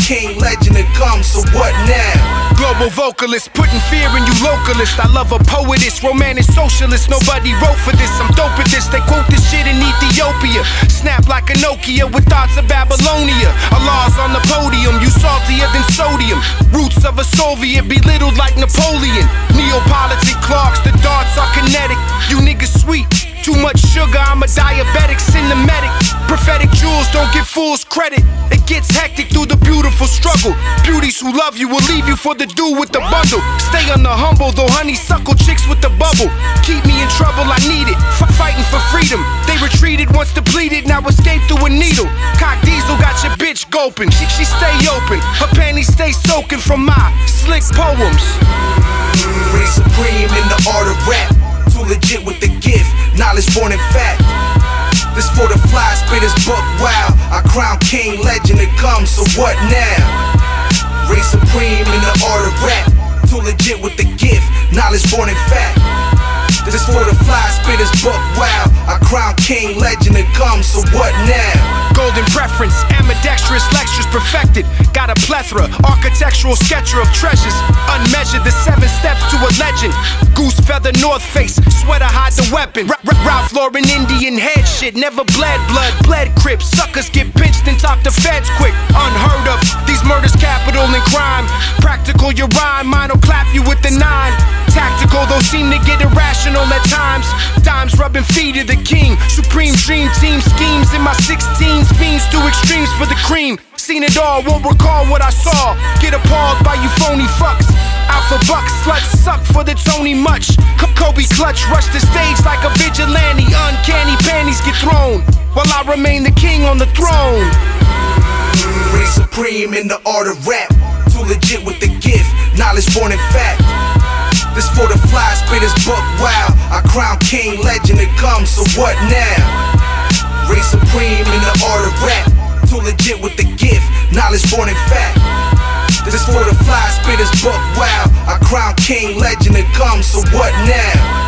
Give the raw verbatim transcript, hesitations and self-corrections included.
king, legend to come, so what now? Global vocalist, putting fear in you localist. I love a poetess, romantic socialist. Nobody wrote for this, I'm dope at this. They quote this shit in Ethiopia. Snap like a Nokia with thoughts of Babylonia. Allah's on the podium, you saltier than sodium. Roots of a Soviet, belittled like Napoleon. Neapolitan clocks, the darts are kinetic. You niggas sweet, too much sugar, I'm a diabetic, cinematic. Prophetic jewels don't give fools credit. It gets hectic through the beautiful struggle. Beauties who love you will leave you for the dude with the bundle. Stay on the humble, though honeysuckle chicks with the bubble. Keep me in trouble, I need it. F fighting for freedom. They retreated once depleted, now escape through a needle. Cock Diesel got your bitch gulping. She, she stay open, her panties stay soaking from my slick poems. Reign supreme in the art of rap. Too legit with the gift, knowledge born in fact. This for the fly spitters book, wow. I crown king, legend to come, so what now? Reign supreme in the art of rap. Too legit with the gift, knowledge born in fact. This for the fly spitters book, wow. I crown king, legend to come, so what now? Golden preference, ambidextrous lectures perfected. Got a plethora, architectural sketcher of treasures. Unmeasured, the seven steps to a legend. Goose feather, North Face, sweater hide the weapon. R Ralph Lauren, Indian head shit. Never bled blood, bled crips. Suckers get pinched and talk to feds quick. Unheard of, these murders capital in crime. Practical, your rhyme, mine'll clap you with the nine. Tactical, though seem to get irrational at times. Dimes rubbing feet of the king. Supreme dream team schemes in my sixteens. Fiends do extremes for the cream. Seen it all, won't recall what I saw. Get appalled by you phony fucks. Alpha bucks, sluts suck for the Tony much. Kobe clutch, rush the stage like a vigilante. Uncanny panties get thrown while I remain the king on the throne. Reign supreme in the art of rap. Too legit with the gift, knowledge born in fact. This for the fly spitters book, wow. I crown king, legend to come, so what now? Reign supreme in the art of rap. Too legit with the gift, knowledge born in fact. This for the fly spitters book, wow. I crown king, legend to come, so what now?